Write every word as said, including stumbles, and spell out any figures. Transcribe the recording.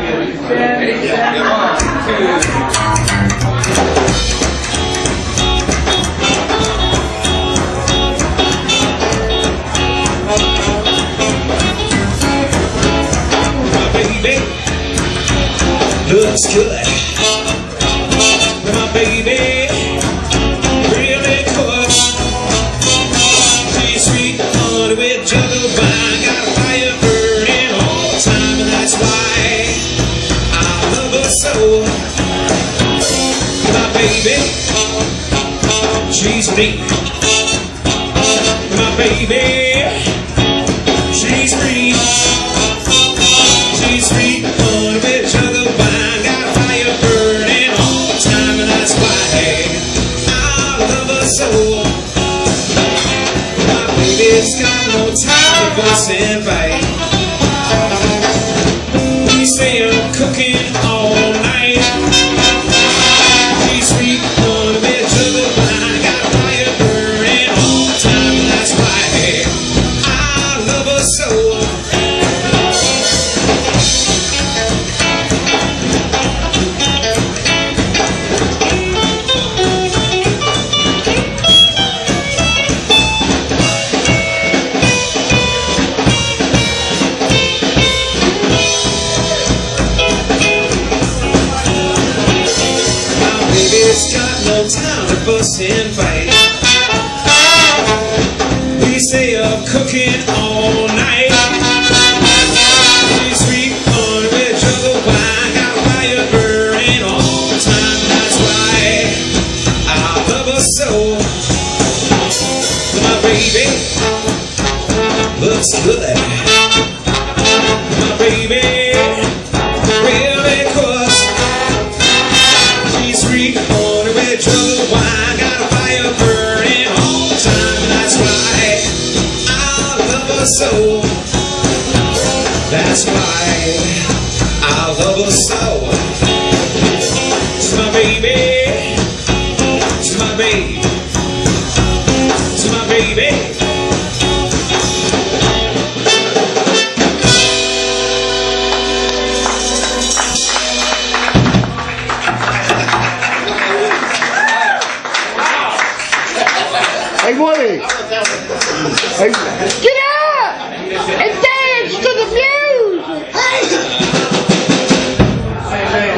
Looks good. My baby really good. She's sweet honey with juggle vine. Got a fire burning all the time, and that's why I love her so. My baby, she's neat. My baby, she's green. She's sweet honey with juggle vine. So, my baby's got no time to fuss and fight. We stay up cooking all night. She's sweet honey with juggle vine. Got a fire burning all the time, and that's why I love her so. It's got no time to fuss and fight. We stay up cooking all night. She's sweet honey with juggle wine. Got a fire burning all the time. That's why I love her so. My baby looks good. My baby really good. She's sweet honey with juggle wine. Got a fire burning all the time, and that's why I love her so. That's why I love her so. She's my baby. She's my baby. She's my baby. Hey, Wooly! Hey, get up and dance to the music!